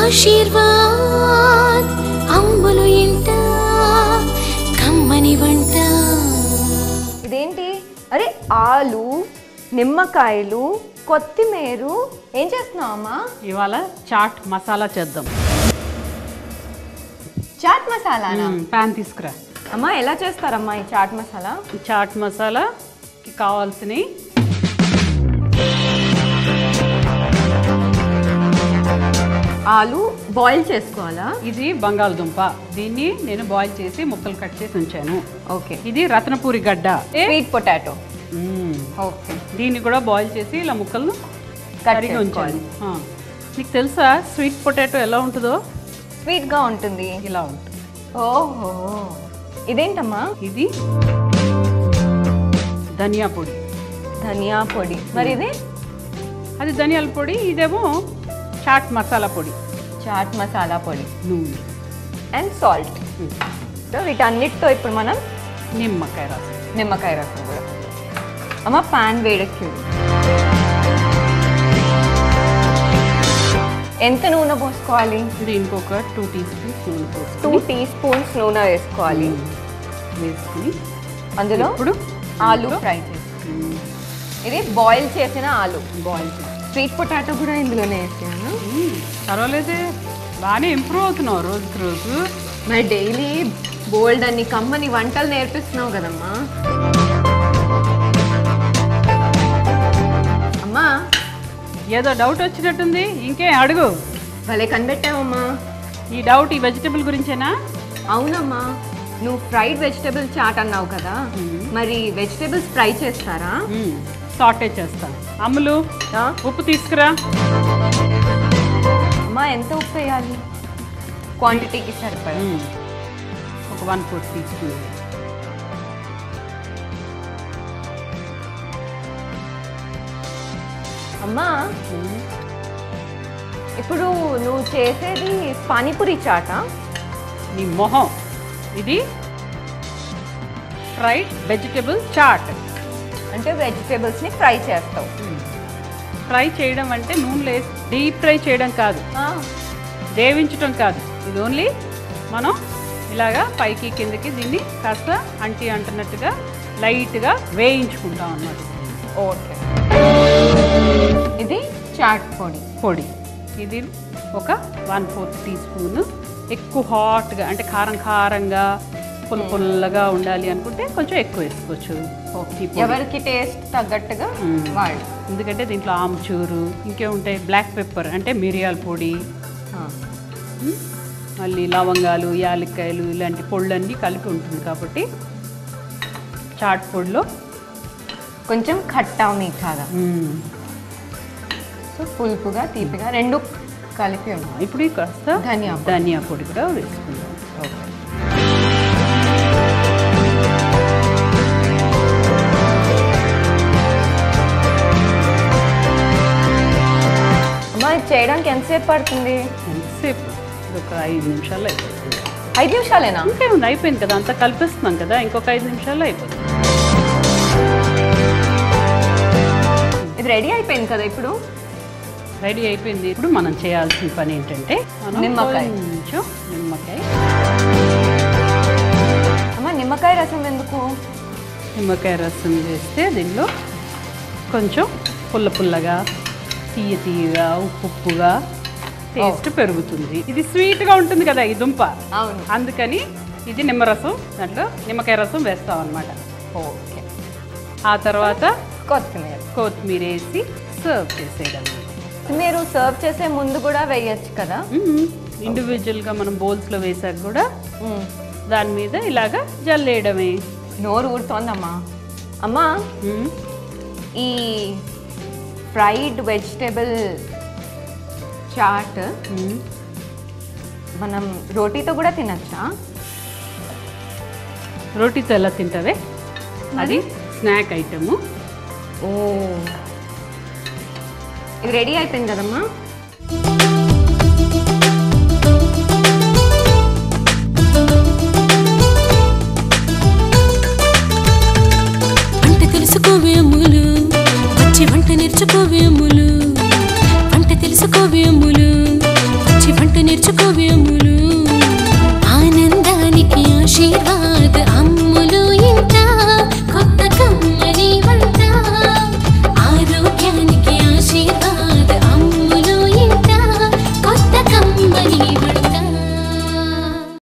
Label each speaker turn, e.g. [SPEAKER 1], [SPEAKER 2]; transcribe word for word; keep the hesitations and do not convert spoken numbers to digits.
[SPEAKER 1] ఆశీర్వాద్ అమ్ములు ఇంట కమ్మని వంట.
[SPEAKER 2] ఇదేంటి? అరే ఆలు, నిమ్మకాయలు, కొత్తిమీర. ఏం చేస్తున్నావు అమ్మా?
[SPEAKER 3] ఇవాళ చాట్ మసాలా చేద్దాం.
[SPEAKER 2] చాట్ మసాలానా?
[SPEAKER 3] ప్యాన్ తీసుకురా.
[SPEAKER 2] అమ్మా ఎలా చేస్తారమ్మా ఈ చాట్ మసాలా?
[SPEAKER 3] ఈ చాట్ మసాలాకి కావాల్సినవి
[SPEAKER 2] ఆలు బాయిల్ చేసుకోవాలా?
[SPEAKER 3] ఇది బంగాళదుంప, దీన్ని నేను బాయిల్ చేసి ముక్కలు కట్ చేసి ఉంచాను.
[SPEAKER 2] ఓకే.
[SPEAKER 3] ఇది రత్నపూరి గడ్డ,
[SPEAKER 2] స్వీట్ పొటాటో.
[SPEAKER 3] ఓకే. దీన్ని కూడా బాయిల్ చేసి ఇలా ముక్కలు కరిగి ఉంచాను. నీకు తెలుసా స్వీట్ పొటాటో ఎలా ఉంటుందో?
[SPEAKER 2] స్వీట్గా ఉంటుంది.
[SPEAKER 3] ఇలా ఉంటుంది.
[SPEAKER 2] ఓహో, ఇదేంటమ్మా?
[SPEAKER 3] ఇది ధనియా పొడి.
[SPEAKER 2] ధనియా పొడి. మరి ఇది?
[SPEAKER 3] అది ధనియాల పొడి, ఇదేమో చాట్ మసాలా పొడి.
[SPEAKER 2] చాట్ మసాలా పొడి,
[SPEAKER 3] నూనె
[SPEAKER 2] అండ్ సాల్ట్. సో వీటన్నిటితో ఇప్పుడు మనం
[SPEAKER 3] నిమ్మకాయ రసం.
[SPEAKER 2] నిమ్మకాయ రసం కూడా. అమ్మ పాన్ వేడెక్కి ఎంత నూనె పోసుకోవాలి?
[SPEAKER 3] దీనికి ఒక టూ టీ స్పూన్స్ నూనె పోసుకోవాలి.
[SPEAKER 2] టూ టీ స్పూన్స్ నూనె వేసుకోవాలి.
[SPEAKER 3] వేసుకుని
[SPEAKER 2] అందులో
[SPEAKER 3] ఇప్పుడు
[SPEAKER 2] ఆలు ఫ్రై చేసుకుని, ఇది బాయిల్ చేసిన ఆలు.
[SPEAKER 3] బాయిల్ చేసి
[SPEAKER 2] స్వీట్ పొటాటో కూడా ఇందులోనే వేసాను.
[SPEAKER 3] పర్వాలేదే, బాగానే ఇంప్రూవ్ అవుతున్నావు రోజుకి రోజు.
[SPEAKER 2] మరి డైలీ బోల్డ్ అన్ని కమ్మని వంటలు నేర్పిస్తున్నావు కదమ్మా. అమ్మా
[SPEAKER 3] ఏదో డౌట్ వచ్చినట్టుంది, ఇంకేం అడుగు.
[SPEAKER 2] భలే కనిపెట్టావమ్మా.
[SPEAKER 3] ఈ డౌట్ ఈ వెజిటబుల్ గురించేనా?
[SPEAKER 2] అవునమ్మా, నువ్వు ఫ్రైడ్ వెజిటబుల్ చాట్ అన్నావు కదా, మరి వెజిటబుల్స్ ఫ్రై చేస్తారా?
[SPEAKER 3] సాటే చేస్తాను. అమ్ములు ఉప్పు తీసుకురా.
[SPEAKER 2] అమ్మా ఎంత ఉప్పు వేయాలి? క్వాంటిటీకి సరిపడా
[SPEAKER 3] ఒక వన్ ఫోర్త్ టీ స్పూన్.
[SPEAKER 2] అమ్మా ఇప్పుడు నువ్వు చేసేది పానీపూరి చాటా?
[SPEAKER 3] నీ మొహం, ఇది ఫ్రైడ్ వెజిటబుల్ చాట్.
[SPEAKER 2] అంటే వెజిటేబుల్స్ని ఫ్రై చేస్తావు.
[SPEAKER 3] ఫ్రై చేయడం అంటే నూనెలో వేసి డీప్ ఫ్రై చేయడం కాదు, వేయించడం కాదు. ఇది ఓన్లీ మనం ఇలాగా పైకి కిందకి దీన్ని కాస్త అంటి అంటున్నట్టుగా లైట్గా వేయించుకుంటాం అన్నమాట.
[SPEAKER 2] ఓకే. ఇది చాట్ పొడి.
[SPEAKER 3] పొడి ఇది ఒక వన్ ఫోర్త్ టీ స్పూన్. ఎక్కువ హాట్గా అంటే కారం కారంగా పుల్ల పుల్లగా ఉండాలి అనుకుంటే కొంచెం ఎక్కువ వేసుకోవచ్చు.
[SPEAKER 2] ఎవరికి టేస్ట్ తగ్గట్టుగా వాళ్ళు.
[SPEAKER 3] ఎందుకంటే దీంట్లో ఆమ్చూరు, ఇంకేముంటాయి, బ్లాక్ పెప్పర్ అంటే మిరియాల పొడి, మళ్ళీ లవంగాలు, యాలక్కాయలు ఇలాంటి పొళ్ళన్నీ కలిపి ఉంటుంది. కాబట్టి చాట్ పొడిలో
[SPEAKER 2] కొంచెం ఖట్టా మీఠాగా, సో పులుపుగా తీపిగా రెండు కలిపి ఉన్నాయి.
[SPEAKER 3] ఇప్పుడు కాస్త
[SPEAKER 2] ధనియా
[SPEAKER 3] ధనియా పొడి కూడా వేసుకుందాం.
[SPEAKER 2] ఓకే. అమ్మా ఇది చేయడానికి ఎంతసేపు పడుతుంది?
[SPEAKER 3] ఎంతసేపు? ఒక ఐదు నిమిషాల్లో అయిపోతుంది.
[SPEAKER 2] ఐదు నిమిషాలేనా?
[SPEAKER 3] అంతే ఉంది, అయిపోయింది కదా, అంతా కలిపిస్తున్నాం కదా, ఇంకొక ఐదు నిమిషాల్లో అయిపోతుంది.
[SPEAKER 2] ఇది రెడీ అయిపోయింది కదా. ఇప్పుడు
[SPEAKER 3] రెడీ అయిపోయింది. ఇప్పుడు మనం చేయాల్సిన పని ఏంటంటే
[SPEAKER 2] నిమ్మకాయ.
[SPEAKER 3] కొంచెం నిమ్మకాయ.
[SPEAKER 2] అమ్మ నిమ్మకాయ రసం ఎందుకు?
[SPEAKER 3] నిమ్మకాయ రసం వేస్తే దీనిలో కొంచెం పుల్ల పుల్లగా, తీయ తీయగా, ఉప్పు ఉప్పుగా టేస్ట్ పెరుగుతుంది. ఇది స్వీట్గా ఉంటుంది కదా ఈ దుంప,
[SPEAKER 2] అవును,
[SPEAKER 3] అందుకని ఇది నిమ్మరసం, దాంట్లో నిమ్మకాయ రసం వేస్తాం అన్నమాట.
[SPEAKER 2] ఓకే.
[SPEAKER 3] ఆ తర్వాత
[SPEAKER 2] కొత్తిమీర
[SPEAKER 3] కొత్తిమీర వేసి సర్వ్ చేసేయడం.
[SPEAKER 2] మీరు సర్వ్ చేసే ముందు కూడా వేయచ్చు కదా.
[SPEAKER 3] ఇండివిజువల్గా మనం బౌల్స్లో వేసాక కూడా దాని మీద ఇలాగా జల్లేయడమే.
[SPEAKER 2] నోరు ఊరుతోందమ్మా. అమ్మా ఈ ఫ్రైడ్ వెజిటేబుల్ చాట్ మనం రోటీతో కూడా తినచ్చా?
[SPEAKER 3] రోటీతో ఎలా తింటావే? అది స్నాక్ ఐటము.
[SPEAKER 2] ఓ, ఇది రెడీ అయిపోయింది కదమ్మా.
[SPEAKER 1] వంట తెలుసుకోవే అమ్ములు, వచ్చి వంట నేర్చుకోవే అమ్ములు. వంట తెలుసుకోవే అమ్ములు, వచ్చి వంట షేర్వా